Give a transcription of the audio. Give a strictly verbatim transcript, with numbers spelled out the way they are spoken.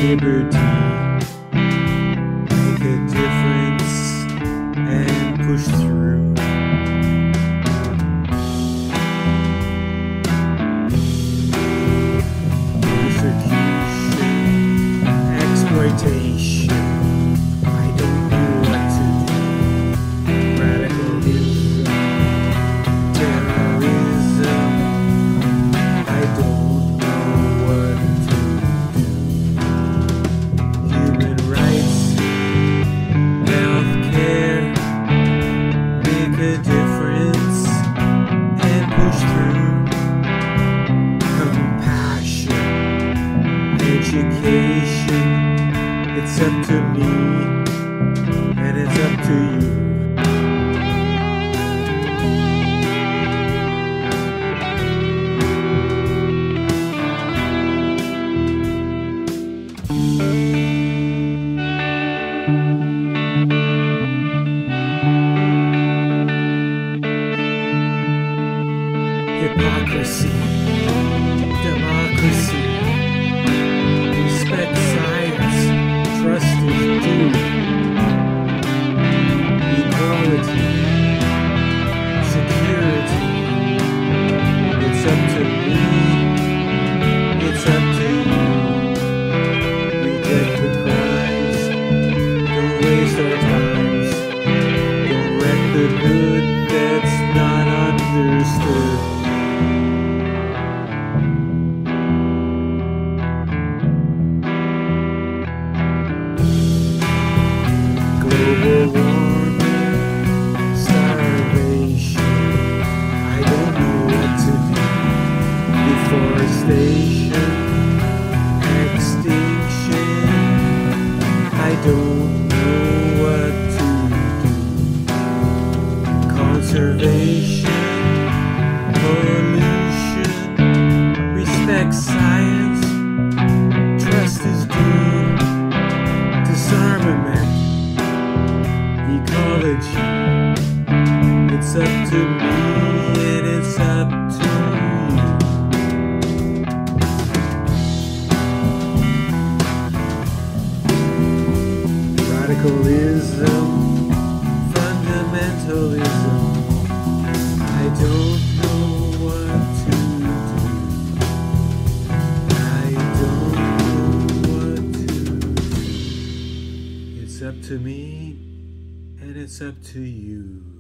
liberty, make a difference, and push through. Persecution, exploitation, I don't know what to do. Radicalism, terrorism, I don't know what to do. Human rights, healthcare, make a difference and push through. Compassion, education, it's up to me and it's up to you. Hypocrisy, democracy, respect science, trust is due. Equality, security, it's up to me, it's up to you. Reject the crimes, don't waste our times, don't wreck the good that's not understood. Global warming, starvation, I don't know what to do. Deforestation, extinction, I don't know what to do. Conservation, pollution, respect science, trust is due. Disarmament, ecology, it's up to me and it's up to you. Radicalism, fundamentalism, I don't know what to do. I don't know what to do. It's up to me and it's up to you.